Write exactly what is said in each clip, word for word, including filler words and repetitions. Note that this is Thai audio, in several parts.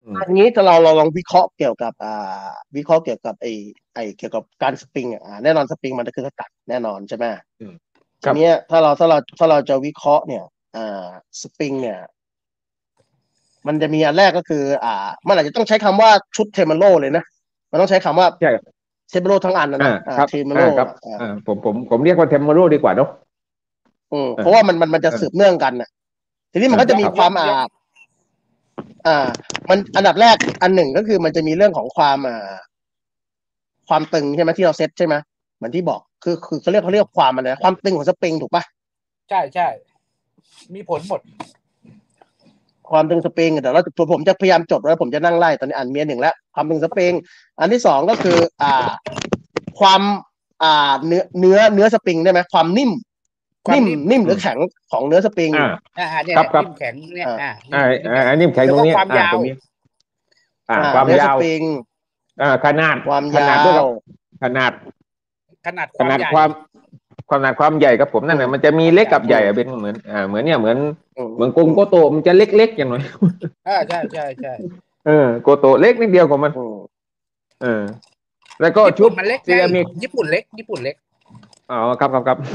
อืมอันนี้ถ้าเราเราลองวิเคราะห์เกี่ยวกับอ่าวิเคราะห์เกี่ยวกับไอ้ไอ้เกี่ยวกับการสปริงอ่ะแน่นอนสปริงมันคือสกัดแน่นอนใช่ไหมอืมคทีรับเนี้ยถ้าเราถ้าเราถ้าเราจะวิเคราะห์เนี่ยอ่าสปริงเนี่ยมันจะมีอันแรกก็คืออ่ามันอาจจะต้องใช้คำว่าชุดเทมโลเลยนะมันต้องใช้คำว่าใช่เทมโลทั้งอันนะอ่านะอ่าครับเทมโลอ่าครับอ่าอ่าผมผมผมเรียกว่าเทมโมโรดีกว่าเนาะอืมอ่าเพราะว่ามันมันมันจะอ่าสืบเนื่องกันน่ะทีนี้มันอ่าก็จะมีครับความอ่าย้อนอ่ามันอันดับแรกอันหนึ่งก็คือมันจะมีเรื่องของความอ่าความตึงใช่ไหมที่เราเซตใช่ไหมเหมือนที่บอกคือคือเขาเรียกเขาเรียกความอะไรนะความตึงของสปริงถูกปะใช่ใช่มีผลหมดความตึงสปริงแต่เราผมจะพยายามจดแล้วผมจะนั่งไล่ตอนนี้อ่านเมียหนึ่งแล้วความตึงสปริงอันที่สองก็คืออ่าความอ่าเนื้อเนื้อเนื้อสปริงได้ไหมความนิ่มนิ่มความนิ่มนิ่มหอืมรือแข็งของเนื้อสปริงอ่าอ่าเนี่ยครับครับนิ่มแข็งเนี่ยอ่าอ่าอ่านิ่มนิ่มอ่าแข็งอันนี้แข็งแล้วก็ตรงนี้ความยาวอ่าตรงนี้อ่าอ่าเนื้อความยาวสปริงอ่าขนาดความขนาดยาวด้วยครับขนาดขนาดคขวามใหญ่นาดความขนาดความใหญ่กับผมนั่อืมนน่ะมันจะมีความใหญ่เล็กกับใหญ่อืมอะเป็นเหมือนอ่าเหมือนเนี่ยเหมือนอืมเหมือนกลมอืมโกโตมันจะเล็กๆอย่างหน่อยอ่าใช่ใช่ใช่เออโกโตเล็กนิดเดียวของมันอืมเออแล้วก็ญี่ชุบปุ่นมันเล็กไงซีรามิกญี่ปุ่นเล็กญี่ปุ่นเล็กอ๋อครับครับครับ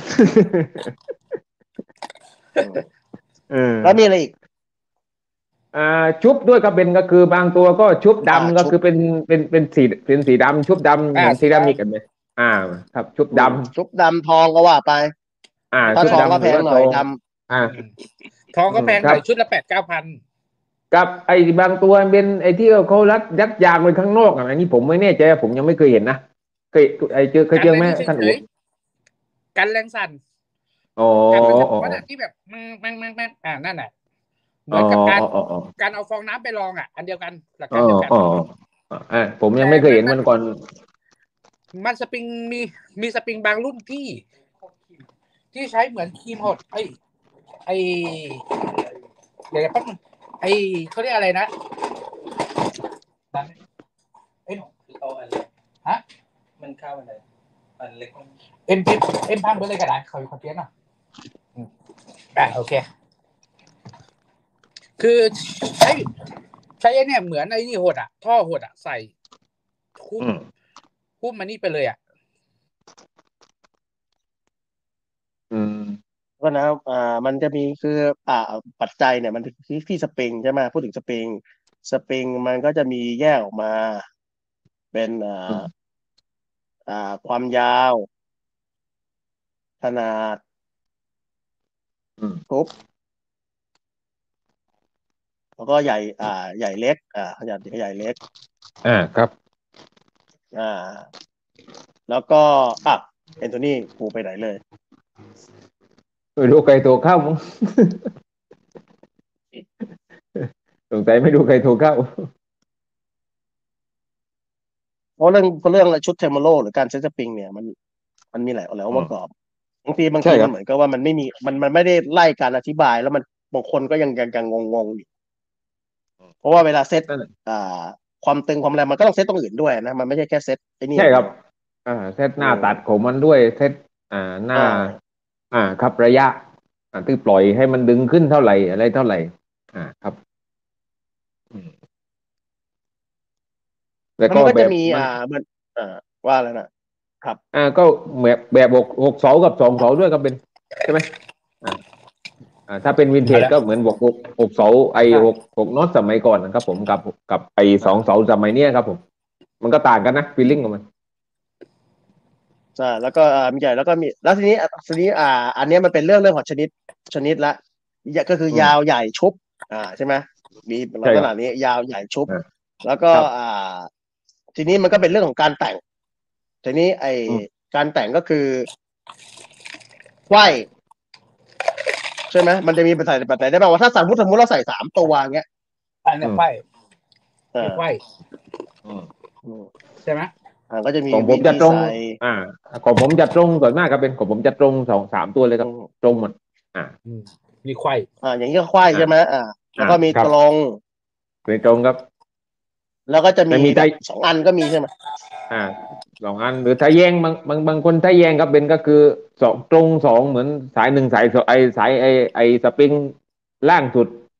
อืมเออแล้วมีอะไรอีกอ่าชุบด้วยก็เป็นก็คือบางตัวก็ชุบอ่าดำก็ชุบคือเป็นเป็นเป็นสีเป็นสีดำชุบดำอ่าเหมือนเซสีดรามิกกันไหมอ่าครับชุบอืดมชุบดำทองก็ว่าไปำอ่าำถ้าชุบเพื่อนทองก็แพดำหรือว่าทองงหน่อยดอ่าอืมทองอืก็แพงหมครับน่อยชุดละแปดเก้าพันกับไอ้บางตัวเป็นไอ้ที่เขารัดยัดยางไว้ข้างนอกอะอันนี้ผมไม่แน่ใจผมยังไม่เคยเห็นนะเคยไอ้เจอเคยกันเลยเจอไหมนี่เท่านอู๋ฉยๆกันแรงสั่นอ๋อกันมันจะอ๋อมันอะที่แบบแม่งแม่งแม่งแม่งอ่านั่นแหละเหอ๋อมือนกับการอ๋ออ๋อการเอาฟองน้ำไปลองอ่ะอันเดียวกันหลักอ๋อการเดียวกันอ๋ออ่าผมยังแต่ไม่เคยมันมันเห็นมันก่อนมันสปริงมีมีสปริงบางรุ่นที่ที่ใช้เหมือนครีมหดไอไอเดี๋ยวแป๊บนึงไอเขาเรียกอะไรนะเอ็นเอาอะไรฮะมันเข้าอะไรอันเล็กเอ็นพิมเอ็นพังไปเลยก็ได้เขาเขาเพี้ยนอ่ะอ่ะโอเคคือใช้ใช้ไอ้เนี่ยเหมือนไอ้นี่หดอ่ะท่อหดอ่ะใส่คุ้มอืมคุ้มมันนี่ไปเลยอ่ะอืมำก็นะอ่ามันจะมีคืออ่าปัจจัยเนี่ยมันที่ที่สปริงใช่ไหมพูดถึงสปริงสปริงมันก็จะมีแยกออกมาเป็นอ่อืามอ่าความยาวขนาดอืมทุบแล้วก็ใหญ่อ่าใหญ่เล็กอ่าขนาดใหญ่เล็กอ่าครับอ่าแล้วก็อ่ะเอนโทนีกูไปไหนเลยไม่รู้ใครโทรเข้ามั้งสงสัยไม่รู้ใครโทรเข้าเพราะเรื่องเพราะเรื่องชุดเทอร์โมโลหรือการเซตสปริงเนี่ยมันมันมีหลายหลายองค์อืมประกอบ บางทีบางใช่ครับทีมันเหมือนกับว่ามันไม่มีมันมันไม่ได้ไล่การอธิบายแล้วมันบางคนก็ยังยังยังงงงอยู่เพราะว่าเวลาเซตนั่นแหละอ่าความตึงความแรงมันก็ต้องเซตตรงอื่นด้วยนะมันไม่ใช่แค่เซตไอ้นี่ใช่ครับอย่างเดียวอ่าเซตหอืน้าตัดมของมันด้วยเซตอ่าหน้าอ่าอ่าครับระยะอ่าที่ปล่อยให้มันดึงขึ้นเท่าไหร่อะไรเท่าไหร่อ่าครับอืมแล้วแล้วมันก็จะก็แบบมันมีอ่าเหมือนอ่าว่าแล้วนะครับอ่าก็แบบแบบหกหกเสากับสองเสาด้วยก็เป็นใช่ไหมอ่าอ่าถ้าเป็นวินเทเอาละจก็เหมือนบวกหกหกเสาไอ้ใช่หกหกน็อตสมัยก่อนนะครับผมกับกับไอ้สองเสาอ่าสมัยเนี้ยครับผมมันก็ต่างกันนะฟีลลิ่งของมันใช่แล้วก็อ่ามีใหญ่แล้วก็มีแล้วทีนี้ทีนี้อ่าอันเนี้ยมันเป็นเรื่องเรื่องของชนิดชนิดละก็คืออืมยาวใหญ่ชุบอ่าใช่ไหมมีลัใช่ครับกษณะนี้ยาวใหญ่ชุบอ่าแล้วก็ครับอ่าทีนี้มันก็เป็นเรื่องของการแต่งทีนี้ไออืมการแต่งก็คือไขว้ ใช่ไหมมันจะมีปัจจัยปัจจัยได้บ้างว่าถ้าสมมติสมมติเราใส่สามตัวเงี้ยอันอืมนี้ไขว้เออไขว้อืมอืมใช่ไหมอ่าก็จะมีของผวิมจะตรงธีใส่อ่าของผมจะตรงส่วนมากครับเป็นของผมจะตรงสองสามตัวเลยครับอืมตรงหมดอ่ามีไขว้อ่าอย่างนี้ก็ไขว้อ่าใช่ไหมอ่าแล้วอ่าก็มีครับตรงเป็นตรงครับแล้วก็จะมีแต่มีไทยแบบสองอันก็มีใช่ไหมอ่าสองอันหรือถ้าแยงบางบางบางคนถ้าแยงครับเป็นก็คือสองตรงสองเหมือนสายหนึ่งสายสองไอสายไอไอสปริงล่างสุด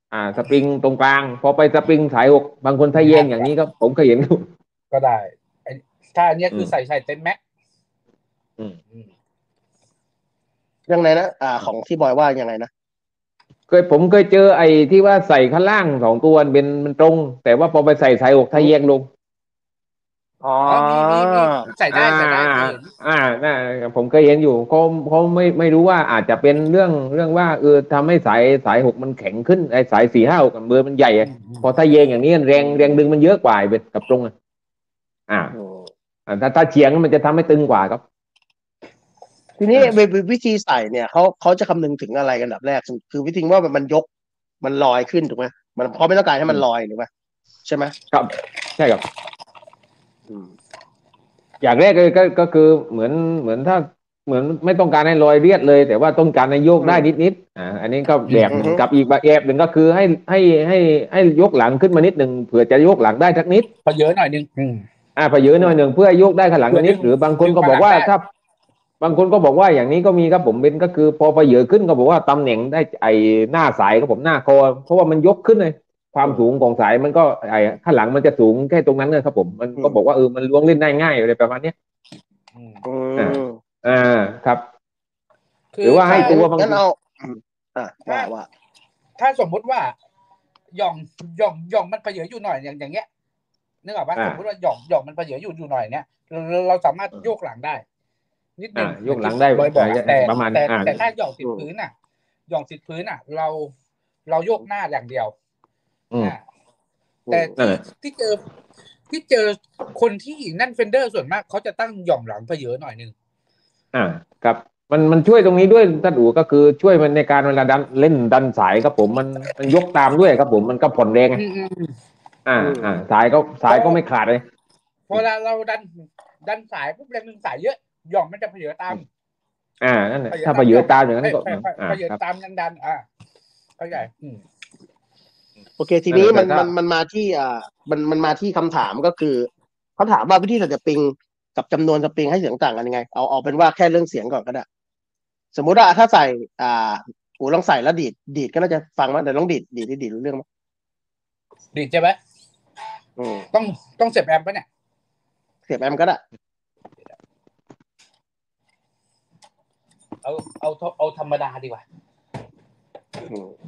อ่าสปริงตรงกลางพอไปสปริงสายหกบางคนทะแยงอย่างนี้ก็ผมเคยเห็นอยู่ก็ได้ไอ้ถ้าอันเนี้ยอืคือมใส่ใส่เต็มแม็กอืมอืมยังไงนะอ่าของที่บอยว่ายังไงนะเคยผมเคยเจอไอ้ที่ว่าใส่ข้างล่างสองตัวเป็นมันตรง แต่ว่าพอไปใส่สายอกทะแยงลงอ๋ออ๋อมีมีมีใส่ได้อ่าใส่ได้อ่าเคยเห็นอ่าน่าผมเคยเห็นอยู่เขาเขาไม่ไม่รู้ว่าอาจจะเป็นเรื่องเรื่องว่าเออทำให้สายสายหกมันแข็งขึ้นไอ้สายสี่ห้าหกเบอร์มันใหญ่อือะมอืมพอถ้าเยงอย่างนี้แรงแรงดึงมันเยอะกว่าไอ้เป็นกับตรงอะอ่าอืมอ่าถ้าถ้าเฉียงมันจะทำให้ตึงกว่าครับทีนี้อ่าวิวิวิธีใส่เนี่ยเขาเขาจะคำนึงถึงอะไรกันอันดับแรกคือวิธีว่ามันมันยกมันลอยขึ้นถูกไหมมันเขาไม่ต้องการให้มันลอยหรือเปล่าใช่ไหมครับใช่ครับอืมอย่างแรกเลยก็ก็คือเหมือนเหมือนถ้าเหมือนไม่ต้องการให้ลอยเลียดเลย แต่ว่าต้องการให้โยกได้นิดนิดอ่าอันนี้ก็แบบหนึ่งกับอีกแบบหนึ่งก็คือให้ให้ให้ให้ยกหลังขึ้นมานิดหนึ่งเผื่อจะยกหลังได้สักนิดพอเยอะหน่อยนึงอืมอ่าพอเยอะหน่อยหนึ่งเพื่อโยกได้ข้างหลังเพื่อนิดึดงหรือบางคนดึงก็มาบหอลักงว่าได้ถ้าบางคนก็บอกว่าอย่างนี้ก็มีครับผมเป็นก็คือพอพอเยอะขึ้นก็บอกว่าตำแหน่งได้ไอ้หน้าสายครับผมหน้าคอเพราะว่ามันยกขึ้นเลยความสูงของสายมันก็ไอ้ข้างหลังมันจะสูงแค่ตรงนั้นเลยครับผมมันก็บอกว่าเออมันล้วงเล่นได้ง่ายอะไรประมาณเนี้ยอืมอือ่ามอ่าครับคืหรือ อว่าให้ถ้าตัวบางงั้นทีเอาอืมอ่าว่าว่าถ้าสมมุติว่าหย่องหย่องหย่องมันเพเยออยู่หน่อยอย่างอย่างเงี้ยนึกออกปะอ่าสมมติว่าหย่องหย่องมันเพเยออยู่อยู่หน่อยเนี้ยเราเราเราสามารถโยกหลังได้ นิดนึอ่าง โยกหลังที่ได้บอยบอกอะอ่าแต่ประมาณแต่อ่าแต่ถ้าหย่องติดพื้นอ่ะหย่องติดพื้นอ่ะ เราเราโยกหน้าอย่างเดียวอืมอ่าแต่นั่นที่แหละที่เจอที่เจอคนที่นั่นเฟนเดอร์ส่วนมากเขาจะตั้งหย่องหลังเพเยอหน่อยนึงอ่าครับมันมันช่วยตรงนี้ด้วยท่านอู๋ก็คือช่วยมันในการเวลาดันเล่นดันสายครับผมมันมันยกตามด้วยครับผมมันก็ผ่อนแรงไงอืมอืมอืมอ่าอืมอ่าสายก็สายก็ไม่ขาดเลยพอเวลาเราดันดันสายปุ๊บแรงดึงสายเยอะหย่องมันจะเพเยอตามอ่านั่นแหละเพเยอถ้าตาไปมเยหย่อะองตามอย่างนั้เอ้นยก็เพเพอ่าเพเยอครับตามดันดันอ่าเข้าใจอืมโอเค ทีนี้นั่มันนแหละแต่ถ้ามันมันมาที่อ่ามันมันมาที่คำถามก็คือเขาถามว่าวิธีใส่สปริงกับจำนวนสปริงให้เสียงต่างกันยังไงเอาเอาเป็นว่าแค่เรื่องเสียงก่อนก็ได้สมมุติว่าถ้าใส่อ่าอูลองใส่แล้วดีดดีดก็น่าจะฟังมั้ยแต่ลองดีดดีดดีดรู้เรื่องมั้ยดีใช่ไหมอืมต้องต้องเสียบแอมป์ปะเนี่ยเสียบแอมป์ก็ได้เอาเอาเอาธรรมดาดีกว่าอืม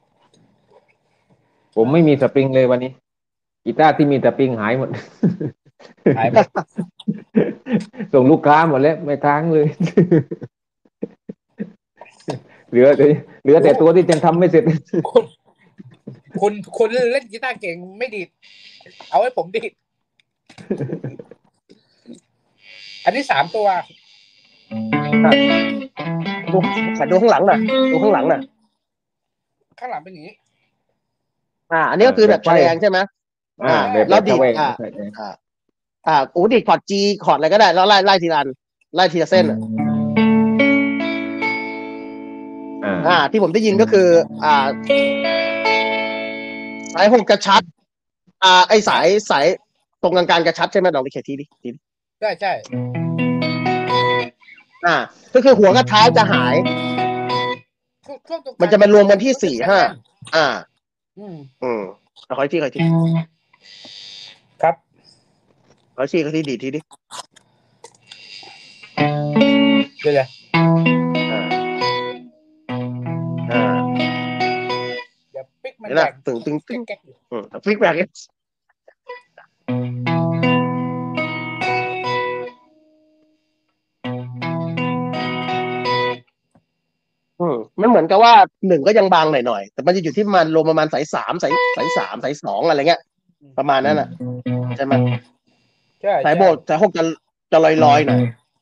ผมไม่มีสปริงเลยวันนี้กีตาร์ที่มีสปริงหายหมดหายหมดส่งลูกค้าหมดแล้วไม่ค้างเลย เหลือแต่เหลือแต่ตัวที่ยังทำไม่เสร็จคนคนคนเล่นกีตาร์เก่งไม่ดีดเอาให้ผมดีดอันนี้สามตัวดูขอดูข้างหลังหน่อยดูข้างหลังหน่อยข้างหลังเป็นอย่างนี้อ่า อันนี้ก็คือแบบแฉลงใช่ไหมอ่าอ่าแบบแล้วดีดแบบอ่าใช่ใช่อ่า อ่าอูดีดคอร์ด G คอร์ดอะไรก็ได้แล้วไล่ไล่ทีละอันไล่ทีละเส้นอ่ะอ่าอ่า ที่ผมได้ยินก็คือ อ่า สายหกกระชัด อ่า ไอสายสายตรงกลางๆกระชัดใช่ไหมลองดิเคทีดิทีดิใช่ใช่อ่า ก็คือหัวกับท้ายจะหายช่วงช่วงตรงกลางมันจะมารวมกันที่สี่ห้า อ่าอืมอืมเอาขออีกทีขออีกทีครับขออีกทีขออีกทีดีดทีดิเดี๋ยวเดี๋ยวอ่า อ่าเดี๋ยวปิ๊กมันเดี๋ยวแดนะงตึงตึงตึงแก๊กๆอยู่อืมฟิกแบ็กเนี่ยอืมมันเหมือนกับว่าหนึ่งก็ยังบางหน่อยๆแต่มันจะอยู่ที่ประมาณรวมประมาณสายสามสายสายสามสายสองอะไรเงี้ย ประมาณนั้นอ่ะใช่ไหมใช่สายโบสสายหกจะจะลอยลอยๆหน่อย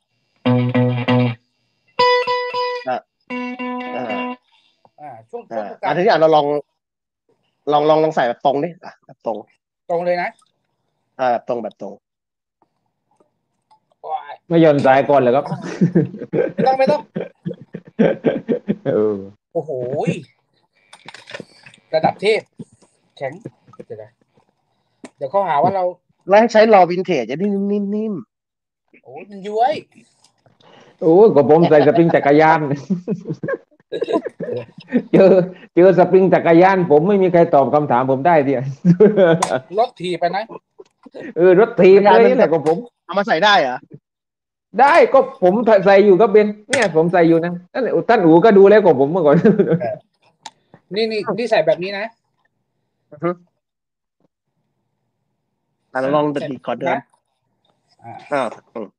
อ่าอ่าอ่าช่วงช่วอ่างตรงกลาอ่าทีนี้งอ่ะเราลองลองลองลองใส่แบบตรงดิอ่ะแบบตรงตรงเลยนะอ่าแบบตรงแบบตรงโอ้ยไม่ย่อนสายก่อนเหรอครับไม่ต้องไม่ต้องเออโอ้โหระดับเทพแข็งเดี๋ยวนะเดี๋ยวเขาหาว่าเราแล้วให้ใช้รอวินเทจจะได้นิ่มโอ้ยมันย้วยโอ้ยก็ผมใส่สปริงจักรยานเจอเจอสปริงจักรยานผมไม่มีใครตอบคำถามผมได้เดียรถถีบไปนะเออรถถีบเลยนี่แหละก็ผมเอามาใส่ได้เหรอได้ก็ผมใส่อยู่ก็เป็นเนี่ยผมใส่อยู่นะนั่นแหละท่านอูก็ดูแล้วกว่าผมเมื่อก่อนนี่นี่นี่ใส่แบบนี้นะอือฮึอ่ะลองดีดคอร์ดเดิมนะอ่าอ่าอืม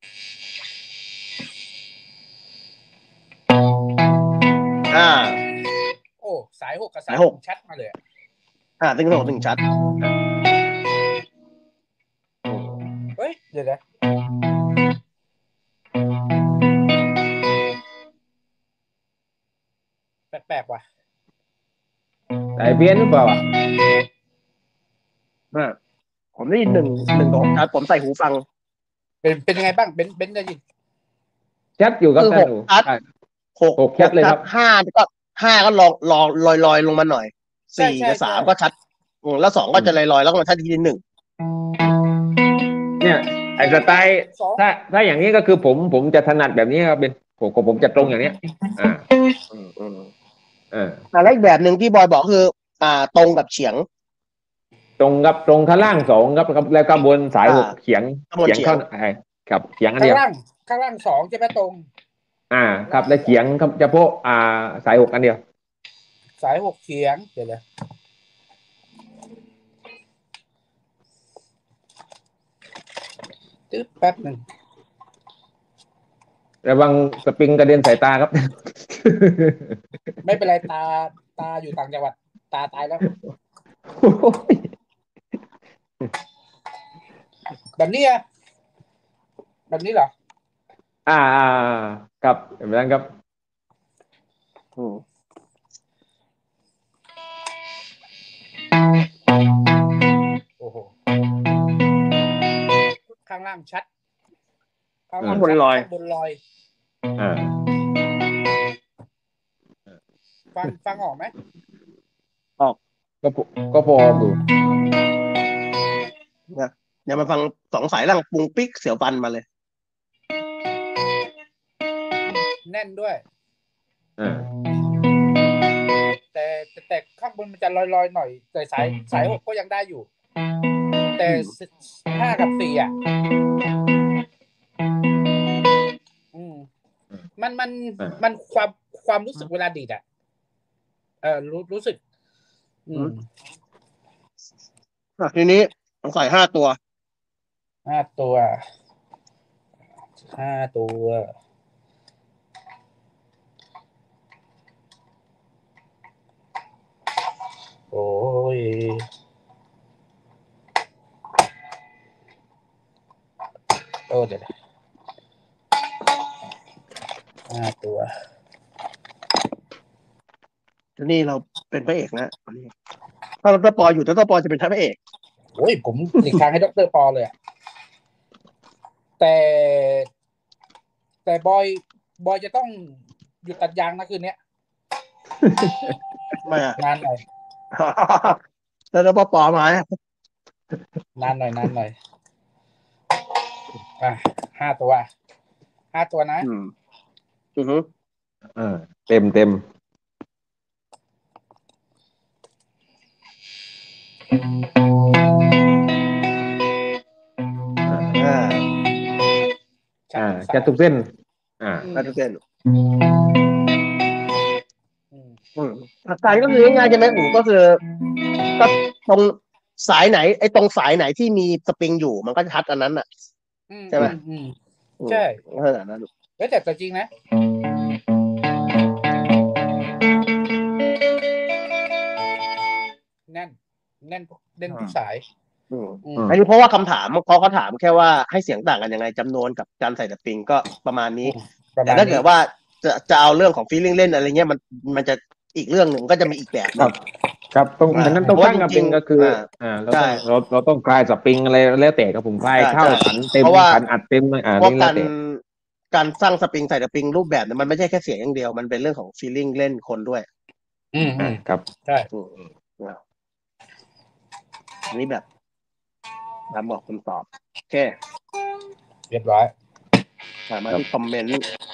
อ่าโอ้สายหกกับสาสาย ยหกชัดมาเลยอะอ่าตึงสองตึงชัดเฮ้ยเดี๋ยวนะแปลกๆว่ะใส่เพี้ยนหรือเปล่าอ่ะอ่าผมได้ยินหนึ่งหนึ่งสองชัดผมใส่หูฟังเป็นเป็นยังไงบ้างเป็นเป็นได้ยินชัดอยู่ครับคือท่านอูหกชัดใช่หกหกชัดเลยครับห้าก็ห้าก็ลองลองลอยลอยลงมาหน่อยใช่สี่ใช่กับสามใช่ก็ชัดอืมแล้วสองก็จะลอยลอยแล้วก็มาชัดทีหนึ่งเนี่ยไอ้สไตล์สองถ้าถ้าอย่างนี้ก็คือผมผมจะถนัดแบบนี้ครับเป็นผมผมจะตรงอย่างเนี้ย อ่าอืมอืมอ่าอ่าแล้วอีกแบบหนึ่งที่บอยบอกคือ อ่าตรงกับเฉียงตรงกับตรงข้างล่างสองครับครับแล้วก็บนสายหกอ่าเฉียงข้างบนเฉียงเฉียงเข้าไอ้ครับเฉียงอันข้าเดีงยวล่างข้างล่างสองจะไปตรงอ่า ครับแล้วเฉียงครับเฉพาะอ่าสายหกอันเดียวสายหกเฉียงเดี๋ยวเลยตึ๊บแป๊บหนึ่งระวังสปริงกระเด็นสายตาครับไม่เป็นไรตาตาอยู่ต่างจังหวัดตาตายแล้ว แบบนี้อะแบบนี้เหรออ่าอ่าครับแบบนั้นครับอืมโอ้โหข้างล่างชัดข้างอืล่างมบนชัดลอยข้างบนลอยอ่าฟังฟังออกไหมก็พอก็พอดูนะอย่ามาฟังสองสายล่างปุงปิ๊กเสียวฟันมาเลยแน่นด้วยอ่าแต่แต่แต่ข้างบนมันจะลอยลอยๆหน่อย แต่สายสายหกก็ยังได้อยู่ แต่ห้ากับสี่อ่ะ อืมมันมันอ่ามันความความรู้สึกเวลาดีดอ่ะเออรู้รู้สึก อืมอ่ะทีนี้ต้องใส่ห้าตัวห้าตัวห้าตัว โอ้ยโอ้เดี๋ยวห้าตัวทีนี้เราเป็นพระเอกนะวันนี้ถ้าดรปออยู่ดรปอจะเป็นพระเอกโอ้ยผมหลีกทางให้ดรปอเลยอะแต่ แต่บอยบอยจะต้องหยุดตัดยางนะคืนนี้ไม่อะนานหน่อยแล้วดรปอมานานหน่อยนานหน่อยอ่ะห้าตัวห้าตัวนะอืมอือฮึอ่าเต็มเต็มอ่าอ่าชัจะดทุกเส้น อ่าแล้วทุกเส้นอืมอืมหลักการก็คือง่ายๆใช่ไหมอู๋ก็คือก็ตรงสายไหน ไอ้ตรงสายไหนที่มีสปริงอยู่มันก็จะทัดอันนั้นอ่ะอืมใช่ไหมอืมอืมใช่ก็ขนาดนั้นเฮ้ยแต่แต่จริงนะ แน่น แน่นเด่นทุกสายอืมอืมอืมอันนี้เพราะว่าคำถามเขาเขาถามแค่ว่าให้เสียงต่างกันยังไงจำนวนกับการใส่สปริงก็ประมาณนี้ประแต่มาณถ้านี้เกิดว่าจะจะเอาเรื่องของฟีลลิ่งเล่นอะไรเงี้ยมันมันจะอีกเรื่องหนึ่งก็จะมีอีกแบบหครันึ่บงครับต้องอ่าดังนั้นต้องเพราะว่าตั้งกับจริเป็งนๆก็คืออ่าอ่าเราใช่ต้องเราเราต้องคลายสปริงอะไรแล้วแต่ครับผมคลายใช่เข้าใช่ขันเต็มเพราะว่าขันอัดเต็มอ่าเพราะนี่แล้กาว รแต่การสร้างสปริงใส่สปริงรูปแบบเนี่ยมันไม่ใช่แค่เสียงอย่างเดียวมันเป็นเรื่องของฟีลลิ่งเล่นคนด้วยอืมอือ่าม ครับใช่อืมอืมอ่าอันนี้แบบตามบอกคำตอบโอเคเรียบร้อยถามมาครับที่คอมเมนต์